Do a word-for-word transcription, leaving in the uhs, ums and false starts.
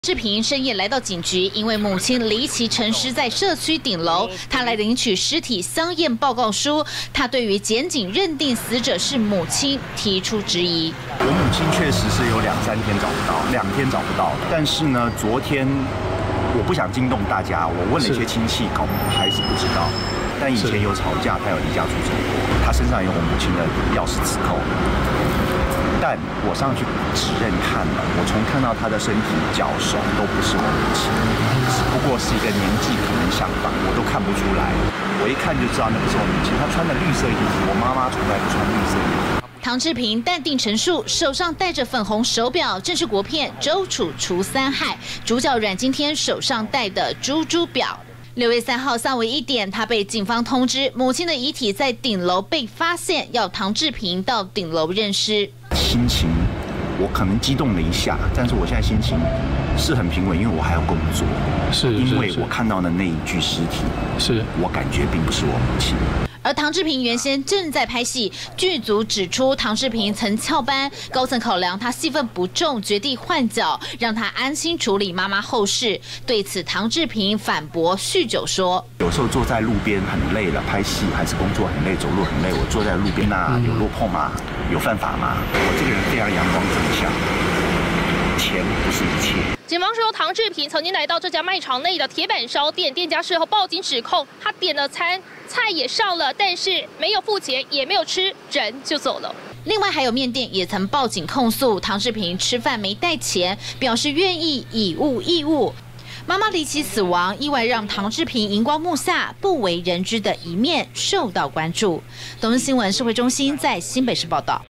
志平深夜来到警局，因为母亲离奇沉尸在社区顶楼，他来领取尸体相验报告书。他对于检警认定死者是母亲提出质疑。 我母亲确实是有两三天找不到，两天找不到，但是呢，昨天我不想惊动大家，我问了一些亲戚，搞还是不知道。但以前有吵架，他有离家出走过，他身上有我母亲的钥匙磁扣。 但我上去指认看了，我从看到他的身体、脚、手都不是我母亲，只不过是一个年纪可能相仿，我都看不出来。我一看就知道那不是我母亲，她穿的绿色衣服，我妈妈从来不穿绿色衣服。 唐志平淡定陈述，手上戴着粉红手表，正是国片《周楚除三害》主角阮经天手上戴的猪猪表。 六月三号下午一点，他被警方通知，母亲的遗体在顶楼被发现，要唐志平到顶楼认尸。 心情我可能激动了一下，但是我现在心情是很平稳，因为我还要工作。 是， 因为我看到的那一具尸体，是我感觉并不是我母亲。 而唐志平原先正在拍戏，剧组指出唐志平曾翘班，高层考量他戏份不重，决定换角，让他安心处理妈妈后事。对此，唐志平反驳酗酒说：“ 有时候坐在路边很累了，拍戏还是工作很累，走路很累，我坐在路边那有落魄吗？有犯法吗？我这个人非常阳光正向，钱不是一切。” 警方说，唐志平曾经来到这家卖场内的铁板烧店，店家事后报警指控他点了餐，菜也上了，但是没有付钱，也没有吃，人就走了。 另外，还有面店也曾报警控诉唐志平吃饭没带钱，表示愿意以物易物。妈妈离奇死亡，意外让唐志平荧光幕下不为人知的一面受到关注。东森新闻社会中心在新北市报道。